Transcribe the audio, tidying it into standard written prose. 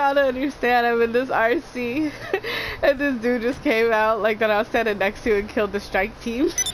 y'all don't understand. I'm in this RC, and this dude just came out like that I was standing next to and killed the strike team.